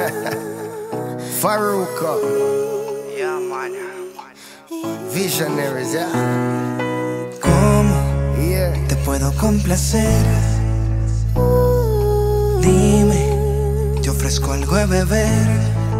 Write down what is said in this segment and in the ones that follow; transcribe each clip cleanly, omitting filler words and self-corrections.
Farruko. Yeah, man. Visionaries, yeah. ¿Cómo Yeah. te puedo complacer? Dime, te ofrezco algo de beber.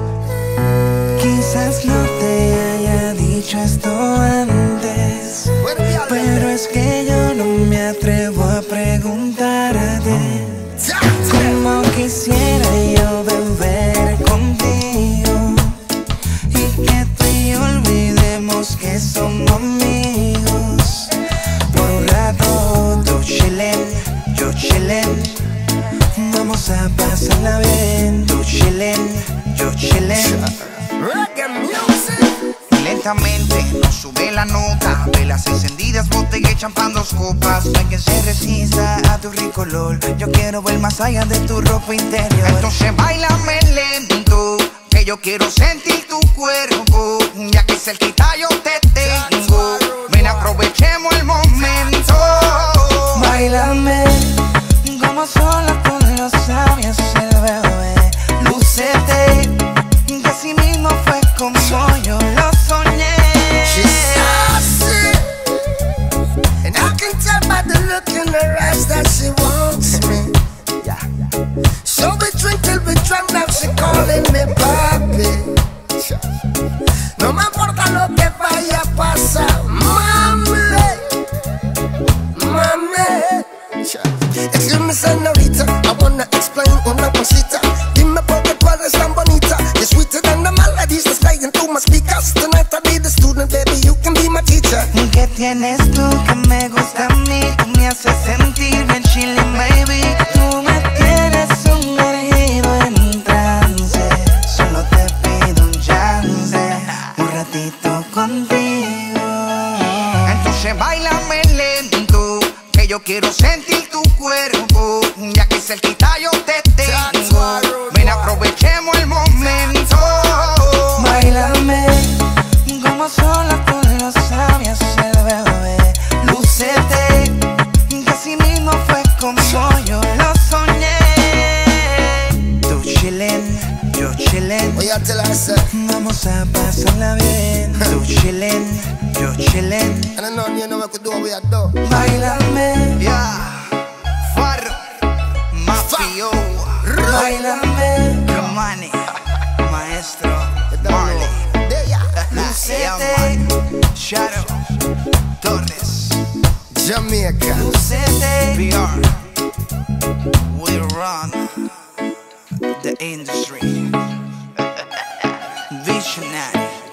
Quizás no te haya dicho esto antes, pero es que yo no me atrevo a preguntarte cómo quisiera yo beber contigo y que tú y yo olvidemos que somos amigos. Por un rato tú chillen, yo chillen, vamos a pasarla bien. Tú chillen, yo chillen. Reggae music. Lentamente nos sube la nota, velas encendidas, botella y champán, dos copas. No hay quien se resista a tu rico olor. Yo quiero ver más allá de tu ropa interior. Entonces bailame lento, que yo quiero sentir tu cuerpo. Ya que cerquita yo te tengo, ven aprovechemos el momento. Báilame como sola con los labios el bebé. Lúcete, que así mismo fue como yo lo soñé. She's saucy, and I can tell by the look in her eyes that she wants me. Yeah. So we drink till we drunk, now she calling me papi. No me importa lo que vaya a pasar, mami, mami. Excuse me, señorita, I wanna explain una cosita. Dime por qué tú eres tan bonita. You're sweeter than the melodies that's playing through my speakers. Tonight I'll be the student, baby, you can be my teacher. ¿Qué tienes tú que me gusta a mí? Tú me haces sentir bien chilling, baby. Tú me tienes sumergido en trance. Solo te pido un chance, un ratito contigo. Entonces bailame lento, que yo quiero sentir tu cuerpo. Ya que cerquita yo te tengo, ven aprovechemos el momento. Báilame como sola con los labios el bebé. Lúcete, que así mismo fue como yo lo soñé. Tú chillen, yo chillen, Oye, tell her, sir. vamos a pasarla bien. Tú chillen, yo chillen. And I know you know what we do, we are do. Báilame, Yeah, Farro, Mafio, báilame, Romani, Maestro, Marley, There ya. Yeah, man. Shadow, Torres, Jamaica. lúcete. PR. We run the industry. Visionary.